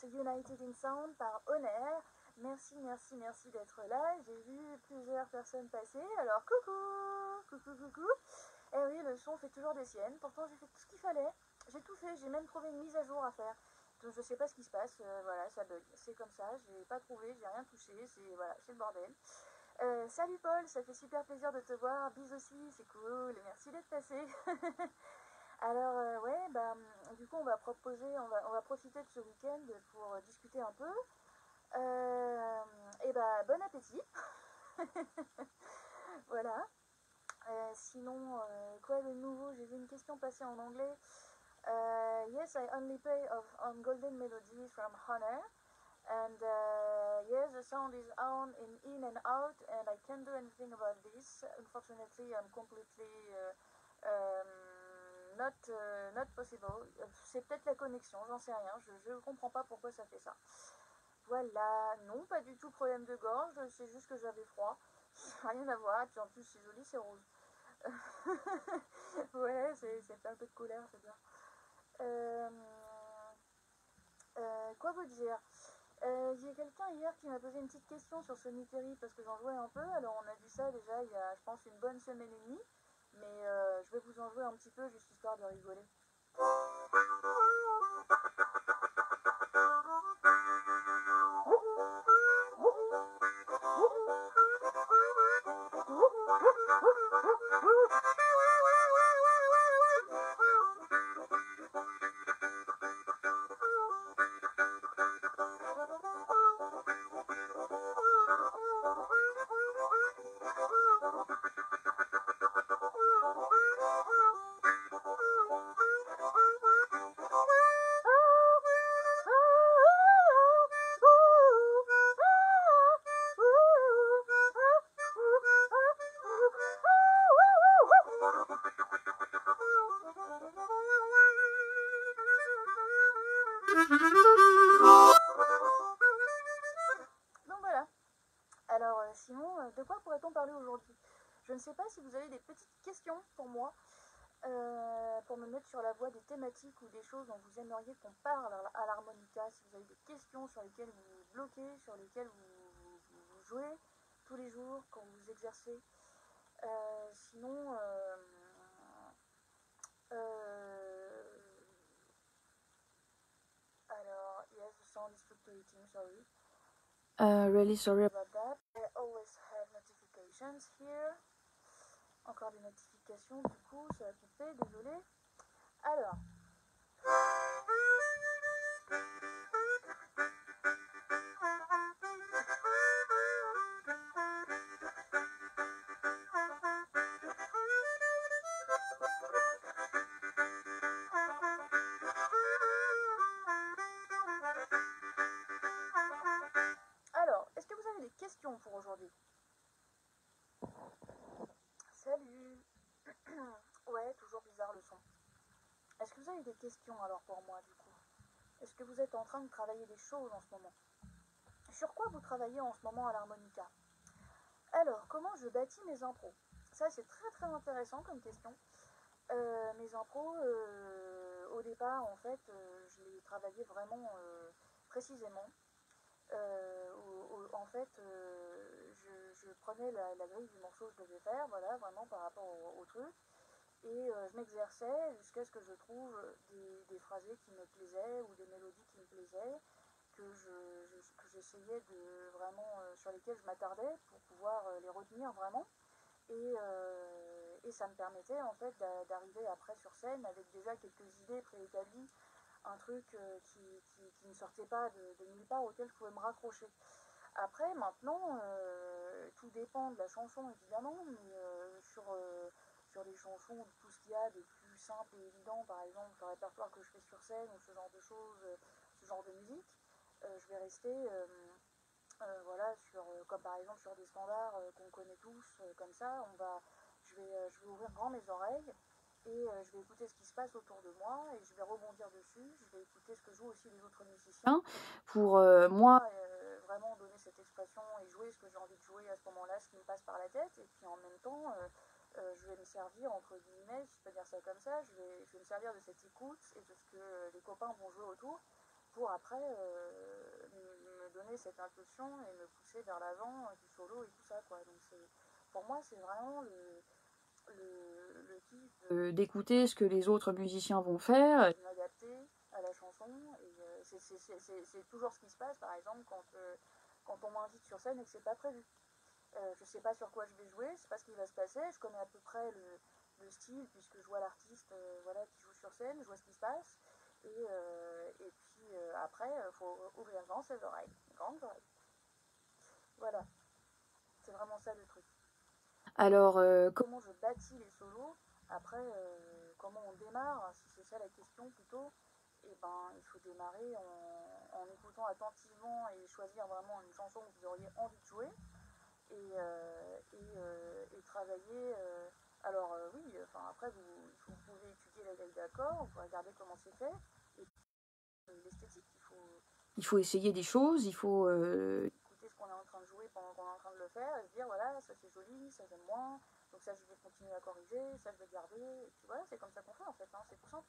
c'est United in Sound par Honor. Merci d'être là. J'ai vu plusieurs personnes passer. Alors coucou. Eh oui, le son fait toujours des siennes. Pourtant j'ai fait tout ce qu'il fallait. J'ai tout fait, j'ai même trouvé une mise à jour à faire. Donc je sais pas ce qui se passe, voilà, ça bug. C'est comme ça, j'ai pas trouvé, j'ai rien touché, c'est voilà, c'est le bordel. Salut Paul, ça fait super plaisir de te voir. Bis aussi, c'est cool, merci d'être passé. Alors ouais, bah du coup on va profiter de ce week-end pour discuter un peu. Et bah bon appétit. Voilà. Sinon, quoi de nouveau? J'ai vu une question passer en anglais. Yes, I only play on Golden Melody from Honor. And yes, the sound is on in and out, and I can't do anything about this. Unfortunately, I'm completely not possible. C'est peut-être la connexion, j'en sais rien. Je comprends pas pourquoi ça fait ça. Voilà, non, pas du tout problème de gorge, c'est juste que j'avais froid. Rien à voir, et puis en plus c'est joli, c'est rose. Ouais, c'est fait un peu de colère, c'est bien. Quoi vous dire? J'ai quelqu'un hier qui m'a posé une petite question sur Sonic Terry parce que j'en jouais un peu. Alors on a vu ça déjà il y a je pense une bonne semaine et demie. Mais je vais vous en jouer un petit peu juste histoire de rigoler. Donc voilà. Alors sinon, de quoi pourrait-on parler aujourd'hui? Je ne sais pas si vous avez des petites questions pour moi, pour me mettre sur la voie des thématiques ou des choses dont vous aimeriez qu'on parle à l'harmonica, si vous avez des questions sur lesquelles vous vous bloquez, sur lesquelles vous jouez tous les jours quand vous exercez. Sinon, alors, yes, the sound is fluctuating, sorry. Really sorry about that. I always have notifications here. Encore des notifications, du coup, ça va couper, désolé. Alors. Alors, est-ce que vous avez des questions pour aujourd'hui? Salut. Ouais, toujours bizarre le son. Est-ce que vous avez des questions alors pour moi du coup? Est-ce que vous êtes en train de travailler des choses en ce moment? Sur quoi vous travaillez en ce moment à l'harmonica? Alors, comment je bâtis mes impros? Ça c'est très intéressant comme question. Mes impros, au départ en fait, je les travaillais vraiment précisément. En fait, je prenais la grille du morceau que je devais faire, voilà, vraiment par rapport au truc. Et je m'exerçais jusqu'à ce que je trouve des phrasés qui me plaisaient ou des mélodies qui me plaisaient, que j'essayais de vraiment, sur lesquelles je m'attardais pour pouvoir les retenir vraiment. Et ça me permettait en fait d'arriver après sur scène avec déjà quelques idées préétablies, un truc qui ne sortait pas de nulle part, auquel je pouvais me raccrocher. Après, maintenant, tout dépend de la chanson évidemment, mais sur les chansons, tout ce qu'il y a de plus simple et évident, par exemple le répertoire que je fais sur scène ou ce genre de choses, ce genre de musique, je vais rester voilà, comme par exemple sur des standards qu'on connaît tous, comme ça, je vais ouvrir grand mes oreilles et je vais écouter ce qui se passe autour de moi et je vais rebondir dessus, je vais écouter ce que jouent aussi les autres musiciens pour moi vraiment donner cette expression et jouer ce que j'ai envie de jouer à ce moment-là, ce qui me passe par la tête, et puis en même temps je vais me servir entre guillemets, si je peux dire ça comme ça, je vais me servir de cette écoute et de ce que les copains vont jouer autour pour après me donner cette impulsion et me pousser vers l'avant du solo et tout ça, quoi. Donc pour moi, c'est vraiment le kiff d'écouter ce que les autres musiciens vont faire, de m'adapter à la chanson. Et c'est toujours ce qui se passe, par exemple, quand on m'invite sur scène et que c'est pas prévu. Je sais pas sur quoi je vais jouer, je sais pas ce qui va se passer, je connais à peu près le style puisque je vois l'artiste voilà, qui joue sur scène, je vois ce qui se passe. Et puis après, il faut ouvrir grand ses oreilles, grandes oreilles. Voilà, c'est vraiment ça le truc. Alors, comment je bâtis les solos? Après, comment on démarre? Si c'est ça la question plutôt, et ben, il faut démarrer en écoutant attentivement et choisir vraiment une chanson que vous auriez envie de jouer et travailler. Alors, oui, enfin, après, vous pouvez étudier la grille d'accords, vous pouvez regarder comment c'est fait, et l'esthétique, il faut essayer des choses, il faut écouter ce qu'on est en train de jouer pendant qu'on est en train de le faire et se dire voilà, ça c'est joli, ça j'aime moins, donc ça je vais continuer à corriger, ça je vais garder, et puis voilà, c'est comme ça qu'on fait en fait, hein, c'est tout simple.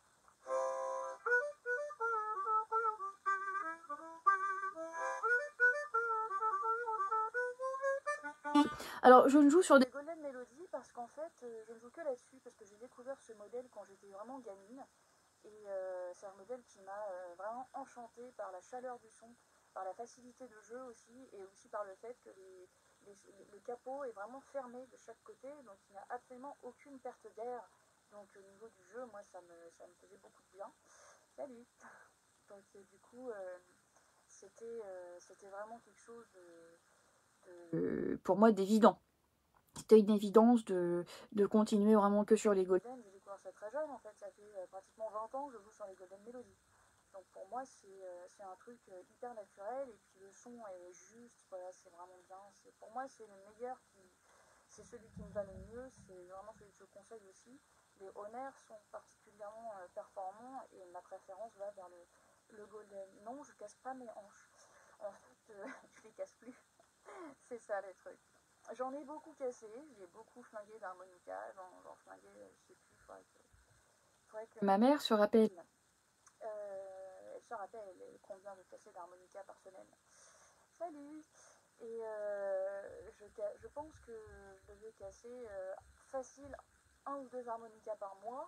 Alors je ne joue sur des Golden Melody parce qu'en fait je ne joue que là-dessus parce que j'ai découvert ce modèle quand j'étais vraiment gamine. Et c'est un modèle qui m'a vraiment enchantée par la chaleur du son, par la facilité de jeu aussi, et aussi par le fait que le capot est vraiment fermé de chaque côté, donc il n'y a absolument aucune perte d'air. Donc au niveau du jeu, moi ça me faisait beaucoup de bien. Salut. Donc du coup, c'était vraiment quelque chose pour moi d'évident. C'était une évidence de continuer vraiment que sur les Golden. J'ai découvert ça très jeune en fait, ça fait pratiquement 20 ans que je joue sur les Golden Melody. Donc pour moi c'est un truc hyper naturel et puis le son est juste, voilà, c'est vraiment bien. Pour moi c'est le meilleur, c'est celui qui me va le mieux, c'est vraiment celui que je conseille aussi. Les Honor sont particulièrement performants et ma préférence va vers le Golden. Non, je casse pas mes hanches. En fait, je les casse plus. C'est ça le truc. J'en ai beaucoup cassé, j'ai beaucoup flingué d'harmonica, j'en flinguais, je sais plus, faudrait que ma mère se rappelle. Elle se rappelle combien de cassés d'harmonica par semaine. Salut. Et je pense que je devais casser facile 1 ou 2 harmonicas par mois.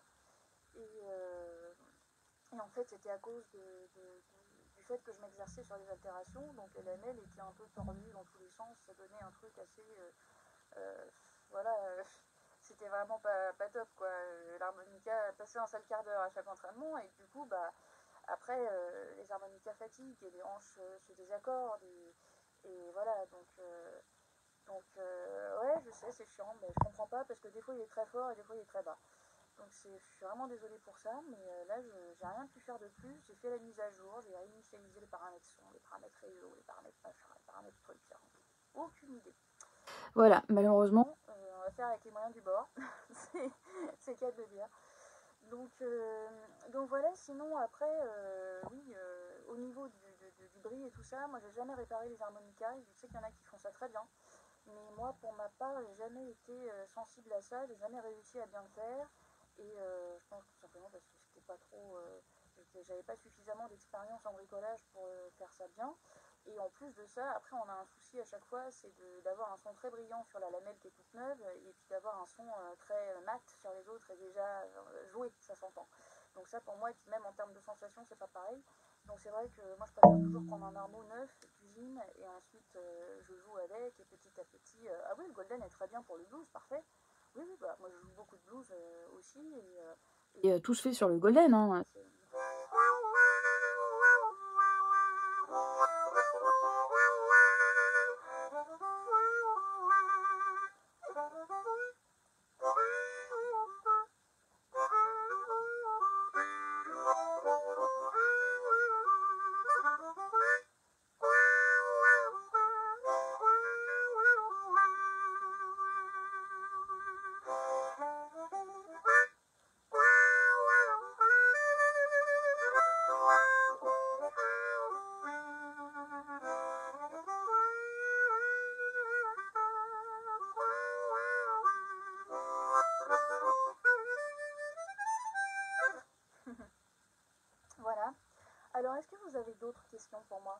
Et en fait, c'était à cause du fait que je m'exerçais sur les altérations. Donc les lamelles étaient un peu tordues dans tous les sens. Ça donnait un truc assez... voilà, c'était vraiment pas top, quoi. L'harmonica passait un sale quart d'heure à chaque entraînement. Et du coup, bah, après, les harmonicas fatiguent et les hanches se désaccordent. Et voilà, ouais, je sais, c'est chiant, mais je comprends pas parce que des fois il est très fort et des fois il est très bas. Donc je suis vraiment désolée pour ça, mais là j'ai rien pu faire de plus. J'ai fait la mise à jour, j'ai réinitialisé les paramètres son, les paramètres réseau, les paramètres machin, les paramètres trucs. Aucune idée. Voilà, malheureusement, on va faire avec les moyens du bord. C'est qu'à de le dire. Donc voilà, sinon après, oui, au niveau du bris et tout ça, moi j'ai jamais réparé les harmonicas. Je sais qu'il y en a qui font ça très bien. Mais moi, pour ma part, j'ai jamais été sensible à ça, j'ai jamais réussi à bien le faire. Et je pense tout simplement parce que c'était pas trop. J'avais pas suffisamment d'expérience en bricolage pour faire ça bien. Et en plus de ça, après, on a un souci à chaque fois, c'est d'avoir un son très brillant sur la lamelle qui est toute neuve, et puis d'avoir un son très mat sur les autres et déjà joué, ça s'entend. Donc ça, pour moi, même en termes de sensation, c'est pas pareil. Donc c'est vrai que moi, je préfère toujours prendre un harmo neuf d'usine, et ensuite je joue avec, et petit à petit... ah oui, le Golden est très bien pour le blues, parfait. Oui, oui, bah, moi je joue beaucoup de blues aussi, et tout se fait sur le Golden, hein. Alors, est-ce que vous avez d'autres questions pour moi?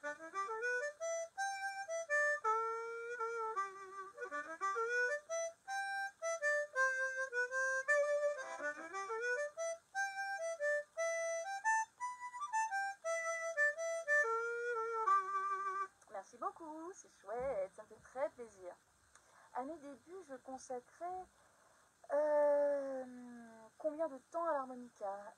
Merci beaucoup, c'est chouette, ça me fait très plaisir. À mes débuts, je consacrais combien de temps à l'harmonica?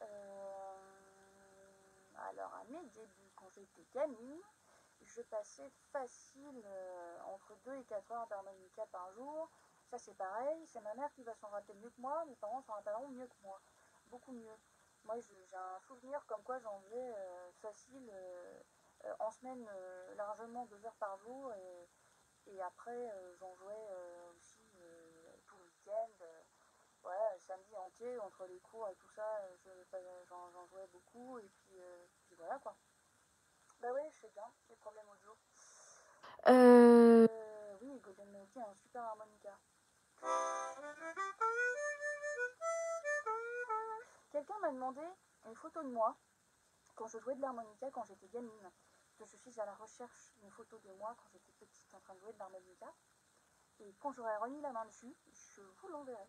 Alors, à mes débuts, quand j'étais gamine, je passais facile entre 2 et 4 heures d'harmonica par jour. Ça, c'est pareil, c'est ma mère qui va s'en rappeler mieux que moi, mes parents s'en rappelleront mieux que moi, beaucoup mieux. Moi, j'ai un souvenir comme quoi j'en faisais facile en semaine largement 2 heures par jour, et après j'en jouais aussi tout le week-end. Ouais, samedi entier, entre les cours et tout ça, j'en jouais beaucoup, et puis voilà quoi. Bah ouais, je sais bien, les problèmes au jour. Oui, Golden Melody a un super harmonica. Quelqu'un m'a demandé une photo de moi quand je jouais de l'harmonica quand j'étais gamine. Que je suis à la recherche d'une photo de moi quand j'étais petite en train de jouer de l'harmonica. Et quand j'aurai remis la main dessus, je vous l'enverrai.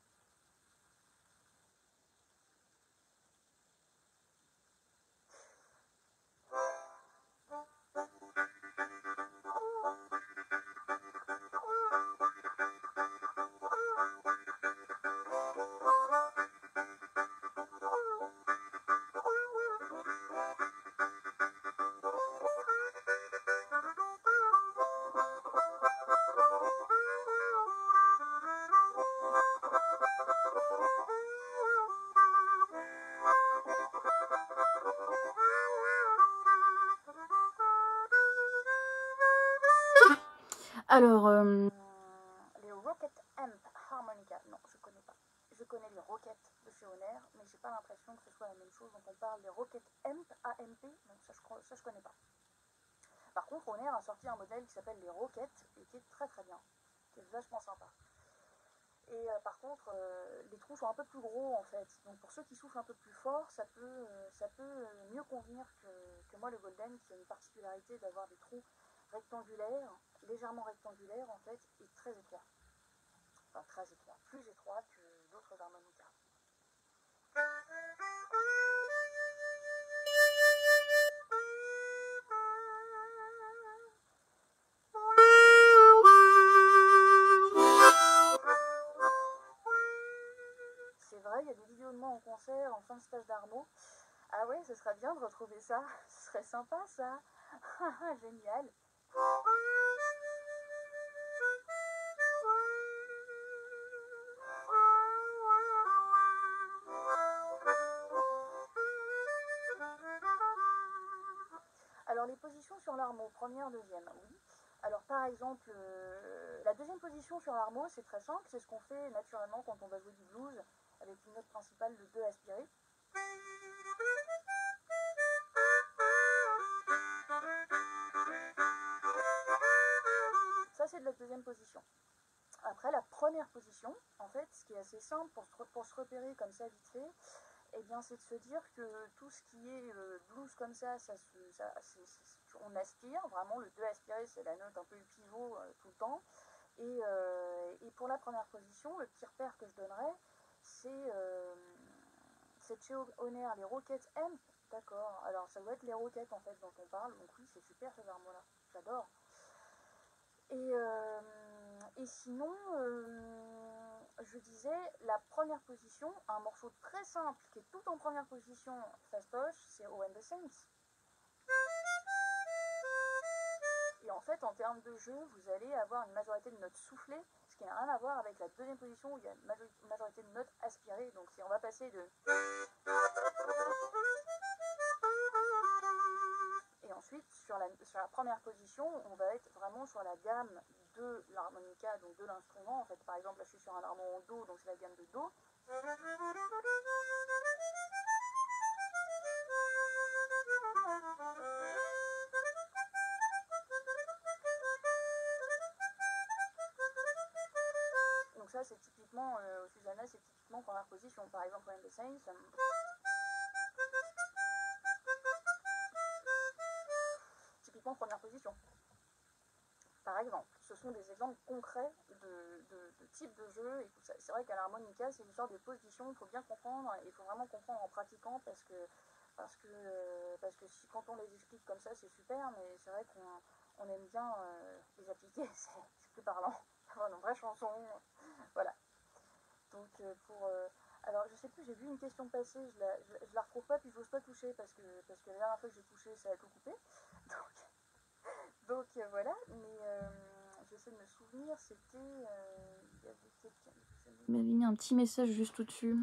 Alors, les Rocket Amp Harmonica, non, je connais pas. Je connais les Rocket de chez Honor, mais j'ai pas l'impression que ce soit la même chose. Donc on parle des Rocket Amp, AMP, donc ça je connais pas. Par contre, Honor a sorti un modèle qui s'appelle les Rocket et qui est très très bien, qui est vachement sympa. Et par contre, les trous sont un peu plus gros en fait. Donc pour ceux qui soufflent un peu plus fort, ça peut mieux convenir que moi le Golden, qui a une particularité d'avoir des trous rectangulaires, légèrement rectangulaires en fait, et très étroits. Enfin très étroits, plus étroits que d'autres harmonicas. C'est vrai, il y a des vidéos de moi en concert, en fin de stage d'armo. Ah ouais, ce serait bien de retrouver ça. Ce serait sympa ça. Génial. Alors les positions sur l'armo, première, deuxième, oui. Alors par exemple, la deuxième position sur l'armo, c'est très simple, c'est ce qu'on fait naturellement quand on va jouer du blues, avec une note principale de 2 aspirée. Ça c'est de la deuxième position. Après la première position, en fait, ce qui est assez simple pour se repérer comme ça vite fait, eh bien, c'est de se dire que tout ce qui est blues comme ça, on aspire, vraiment le 2 aspiré, c'est la note un peu pivot tout le temps. Et pour la première position, le petit repère que je donnerais, c'est chez Honor, les Rocket Amp. D'accord, alors ça doit être les Rockets en fait dont on parle, donc oui, c'est super ces armes-là, j'adore. Et sinon, je disais, la première position, un morceau très simple qui est tout en première position, fastoche, c'est Oh and the Saints. Et en fait, en termes de jeu, vous allez avoir une majorité de notes soufflées, ce qui n'a rien à voir avec la deuxième position où il y a une majorité de notes aspirées. Donc si on va passer de... Et ensuite, sur la première position, on va être vraiment sur la gamme de l'harmonica, donc de l'instrument. En fait, par exemple, là je suis sur un harmon en Do, donc c'est la gamme de Do. Donc ça c'est typiquement, Susanna c'est typiquement première position. Par exemple, When the Saints... en première position. Par exemple, ce sont des exemples concrets de type de jeu et tout ça. C'est vrai qu'à l'harmonica, c'est une sorte de position, il faut bien comprendre, et il faut vraiment comprendre en pratiquant parce que si, quand on les explique comme ça, c'est super, mais c'est vrai qu'on aime bien les appliquer, c'est plus parlant, avoir une vraie chanson, voilà. Donc alors je sais plus, j'ai vu une question passer, je la retrouve pas, puis j'ose pas toucher parce que la dernière fois que j'ai touché, ça a tout coupé. Donc voilà, mais j'essaie de me souvenir, c'était... il y avait quelqu'un... Il m'avait mis un petit message juste au-dessus.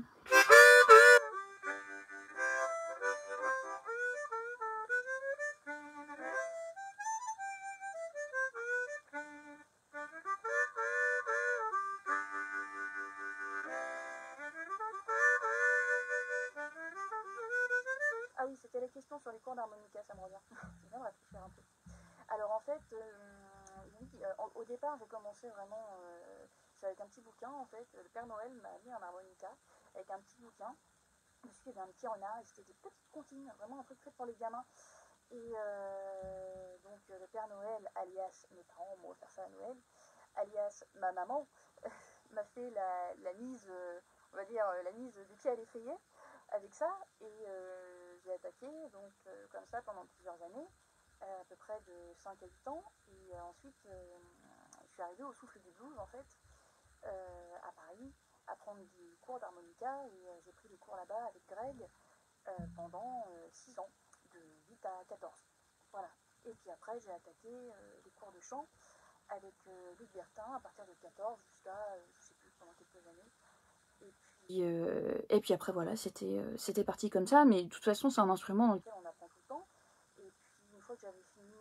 Ah oui, c'était la question sur les cours d'harmonica, ça me revient. Je viens de réfléchir un peu. Alors en fait, oui, au départ, j'ai commencé vraiment... c'est avec un petit bouquin, en fait. Le Père Noël m'a mis un harmonica avec un petit bouquin. Dessus, il y avait un petit renard et c'était des petites comptines, vraiment un truc fait pour les gamins. Et donc le Père Noël, alias mes parents, on va faire ça à Noël, alias ma maman, m'a fait la mise, on va dire la mise du pied à l'étrier avec ça. Et j'ai attaqué donc comme ça pendant plusieurs années, à peu près de 5 à 8 ans. Et ensuite, je suis arrivée au Souffle du Blues en fait, à Paris, à prendre des cours d'harmonica. Et j'ai pris des cours là-bas avec Greg pendant 6 ans, de 8 à 14. Voilà. Et puis après, j'ai attaqué les cours de chant avec Luc Bertin à partir de 14 jusqu'à, je sais plus, pendant quelques années. Et puis après, voilà, c'était parti comme ça, mais de toute façon, c'est un instrument dans lequel on apprend tout le temps. Et puis, une fois que j'avais fini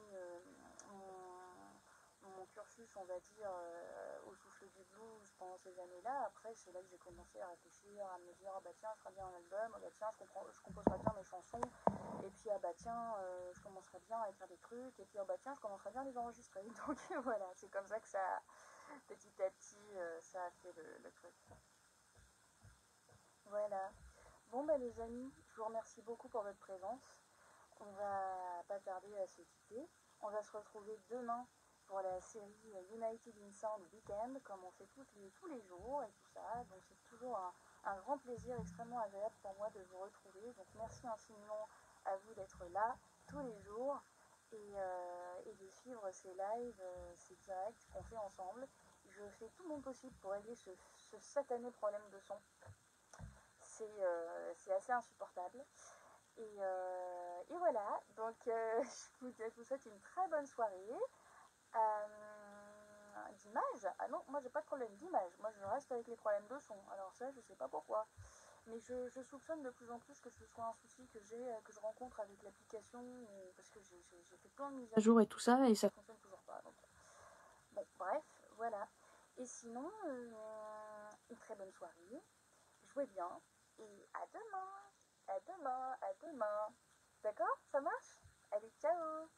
mon cursus, on va dire, au Souffle du Blues pendant ces années-là, après, c'est là que j'ai commencé à réfléchir, à me dire, ah bah tiens, je ferais bien un album, ah bah tiens, je composerais bien mes chansons, et puis ah bah tiens, je commencerais bien à écrire des trucs, et puis ah bah tiens, je commencerais bien à les enregistrer. Donc voilà, c'est comme ça que ça, petit à petit, ça a fait le truc. Voilà. Bon bah les amis, je vous remercie beaucoup pour votre présence. On va pas tarder à se quitter. On va se retrouver demain pour la série United in Sound Weekend, comme on fait tous les jours et tout ça. Donc c'est toujours un grand plaisir, extrêmement agréable pour moi de vous retrouver. Donc merci infiniment à vous d'être là tous les jours et de suivre ces lives, ces directs qu'on fait ensemble. Je fais tout mon possible pour régler ce satané problème de son. C'est assez insupportable. Et voilà, donc je vous souhaite une très bonne soirée. D'image, ah non, moi j'ai pas de problème d'image, moi je reste avec les problèmes de son, alors ça je sais pas pourquoi. Mais je soupçonne de plus en plus que ce soit un souci que je rencontre avec l'application, parce que j'ai fait plein de mises à jour et tout ça, et ça fonctionne toujours pas. Donc, bon, bref, voilà. Et sinon, une très bonne soirée, jouez bien, et à demain, à demain, à demain. D'accord? Ça marche? Allez, ciao!